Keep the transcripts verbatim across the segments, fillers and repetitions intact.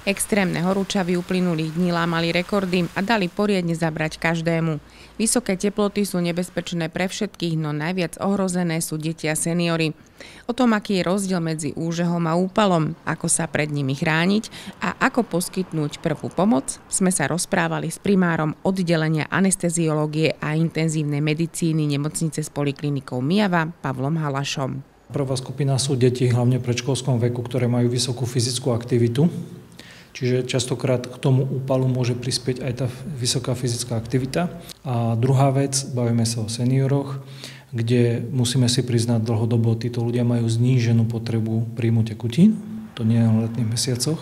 Extrémne horúčavy uplynulých dní lámali rekordy a dali poriadne zabrať každému. Vysoké teploty sú nebezpečné pre všetkých, no najviac ohrozené sú deti a seniory. O tom, aký je rozdiel medzi úžehom a úpalom, ako sa pred nimi chrániť a ako poskytnúť prvú pomoc, sme sa rozprávali s primárom oddelenia anesteziológie a intenzívnej medicíny nemocnice s poliklinikou Myjava Pavlom Halašom. Prvá skupina sú deti, hlavne v predškolskom veku, ktoré majú vysokú fyzickú aktivitu. Čiže častokrát k tomu úpalu môže prispieť aj tá vysoká fyzická aktivita. A druhá vec, bavíme sa o senioroch, kde musíme si priznať dlhodobo, títo ľudia majú zníženú potrebu príjmu tekutín, to nie je v letných mesiacoch.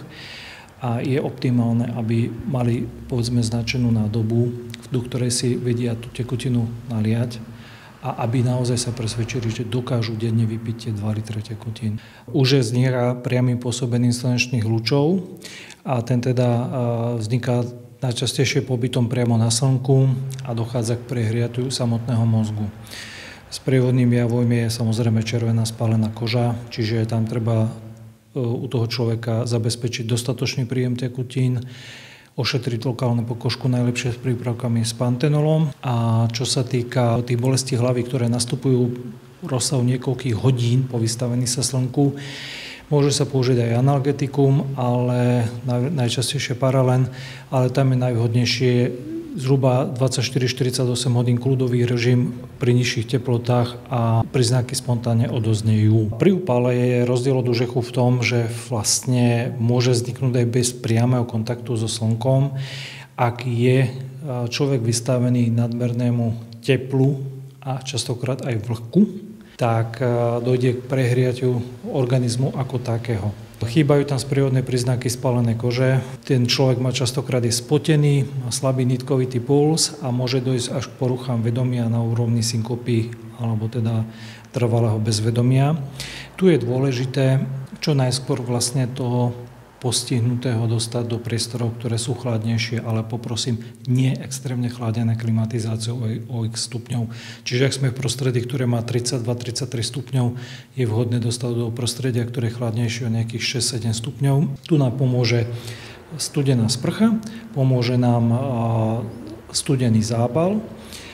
A je optimálne, aby mali, povedzme, značenú nádobu, do ktorej si vedia tú tekutinu naliať, a aby naozaj sa presvedčili, že dokážu denne vypiť tie dva litre tekutín. Už vzniká priamym pôsobením slnečných lúčov a ten teda vzniká najčastejšie pobytom priamo na slnku a dochádza k prehriatiu samotného mozgu. Sprievodným javom je samozrejme červená spálená koža, čiže tam treba u toho človeka zabezpečiť dostatočný príjem tekutín, ošetriť lokálne pokožku najlepšie s prípravkami s pantenolom. A čo sa týka tých bolestí hlavy, ktoré nastupujú v rozsahu niekoľkých hodín po vystavení sa slnku, môže sa použiť aj analgetikum, ale najčastejšie paralen, ale tam je najvhodnejšie zhruba dvadsaťštyri až štyridsaťosem hodín kľudový režim pri nižších teplotách a príznaky spontánne odoznejú. Pri úpale je rozdiel od úžechu v tom, že vlastne môže vzniknúť aj bez priameho kontaktu so slnkom, ak je človek vystavený nadmernému teplu a častokrát aj vlhku, tak dojde k prehriatiu organizmu ako takého. Chýbajú tam sprievodné príznaky spálenej kože. Ten človek má častokrát je spotený, má slabý nitkovitý puls a môže dojsť až k poruchám vedomia na úrovni synkopy alebo teda trvalého bezvedomia. Tu je dôležité čo najskôr vlastne toho postihnutého dostať do priestorov, ktoré sú chladnejšie, ale poprosím, nie extrémne chladené klimatizáciou o x stupňov. Čiže ak sme v prostredí, ktoré má tridsaťdva tridsaťtri stupňov, je vhodné dostať do prostredia, ktoré je chladnejšie o nejakých šesť sedem stupňov. Tu nám pomôže studená sprcha, pomôže nám studený zábal.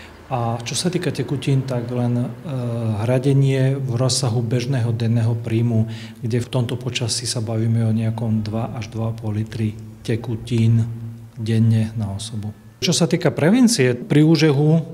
A čo sa týka tekutín, tak len e, hradenie v rozsahu bežného denného príjmu, kde v tomto počasí sa bavíme o nejakom dva až dva a pol litry tekutín denne na osobu. Čo sa týka prevencie, pri úžehu e,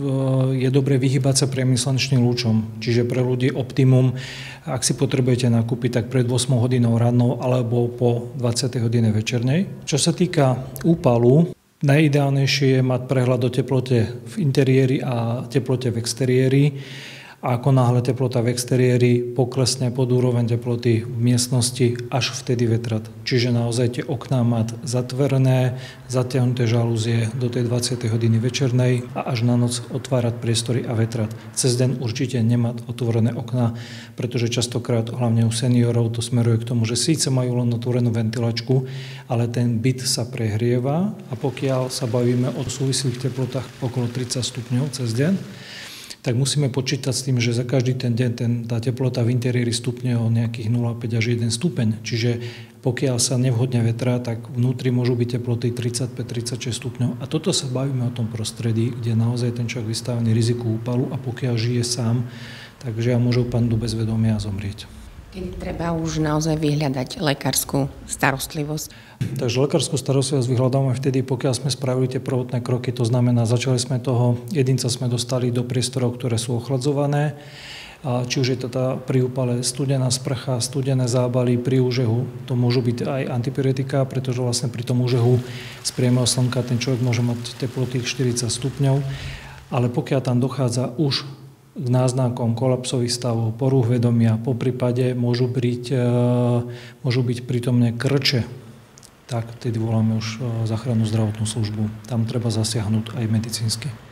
je dobre vyhýbať sa priamym slnečným lúčom. Čiže pre ľudí optimum, ak si potrebujete nakúpiť, tak pred ôsmou hodinou rannou alebo po dvadsiatej hodine večernej. Čo sa týka úpalu, najideálnejšie je mať prehľad o teplote v interiéri a teplote v exteriéri. A ako náhle teplota v exteriéri poklesne pod úroveň teploty v miestnosti, až vtedy vetrať. Čiže naozaj tie okná mať zatvorené, zatiahnuté žalúzie do tej dvadsiatej hodiny večernej a až na noc otvárať priestory a vetrať. Cez deň určite nemať otvorené okná, pretože častokrát, hlavne u seniorov, to smeruje k tomu, že síce majú len otvorenú ventilačku, ale ten byt sa prehrieva a pokiaľ sa bavíme o súvislých teplotách okolo tridsať stupňov cez deň, tak musíme počítať s tým, že za každý ten deň ten, tá teplota v interiéri stupne o nejakých nula celá päť až jeden stupeň. Čiže pokiaľ sa nevhodne vetrá, tak vnútri môžu byť teploty tridsaťpäť tridsaťšesť stupňov. A toto sa bavíme o tom prostredí, kde naozaj ten človek vystavený riziku úpalu a pokiaľ žije sám, takže môže upadnúť do bezvedomia a zomrieť. Kedy treba už naozaj vyhľadať lekárskú starostlivosť? Takže lekárskú starostlivosť vyhľadáme vtedy, pokiaľ sme spravili tie prvotné kroky. To znamená, začali sme toho jedinca sme dostali do priestorov, ktoré sú ochladzované. Či už je to tá pri úpale studená sprcha, studené zábaly, pri úžehu. To môžu byť aj antipyretika, pretože vlastne pri tom úžehu z priamého slnka ten človek môže mať teploty štyridsať stupňov. Ale pokiaľ tam dochádza už k náznakom kolapsových stavov, porúch vedomia, poprípade môžu byť, môžu byť prítomné krče, tak vtedy voláme už záchrannú zdravotnú službu. Tam treba zasiahnuť aj medicínsky.